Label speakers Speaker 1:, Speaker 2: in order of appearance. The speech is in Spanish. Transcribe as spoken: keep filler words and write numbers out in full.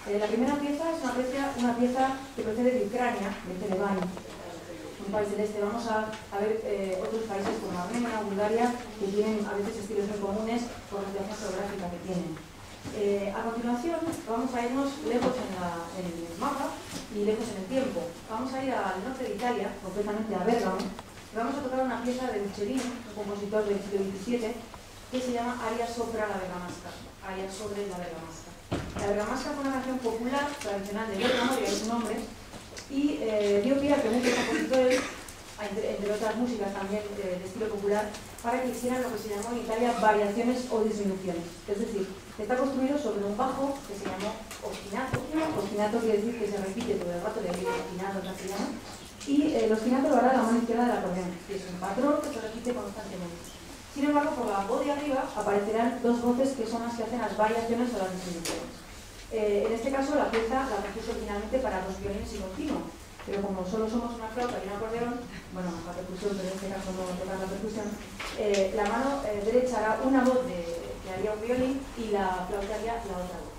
Speaker 1: Eh, la primera pieza es una pieza, una pieza que procede de Ucrania, de Televan, un país del este. Vamos a, a ver eh, otros países como Armenia o Bulgaria que tienen a veces estilos muy comunes por la situación geográfica que tienen. Eh, a continuación vamos a irnos lejos en, la, en el mapa y lejos en el tiempo. Vamos a ir al norte de Italia, concretamente a Bérgamo, y vamos a tocar una pieza de Buccerini, un compositor del siglo veintisiete, que se llama Aria sopra la bergamasca, Aria sobre la bergamasca. La bergamasca fue una canción popular, tradicional de Bérgamo, de ahí su nombre, y eh, dio pie a que muchos compositores, entre, entre otras músicas también eh, de estilo popular, para que hicieran lo que se llamó en Italia variaciones o disminuciones. Es decir, está construido sobre un bajo que se llamó ostinato. Ostinato quiere decir que se repite todo el rato, de ahí ostinato en castellano, y eh, el ostinato lo hará la mano izquierda del acordeón, que es un patrón que se repite constantemente. Sin embargo, por la voz de arriba aparecerán dos voces que son las que hacen las variaciones o las disminuciones. Eh, en este caso, la pieza la compuso originalmente para dos violines y continuo, pero como solo somos una flauta y un acordeón, bueno, la percusión, pero en este caso no tocar la percusión, eh, la mano eh, derecha hará una voz de, que haría un violín y la flauta haría la otra voz.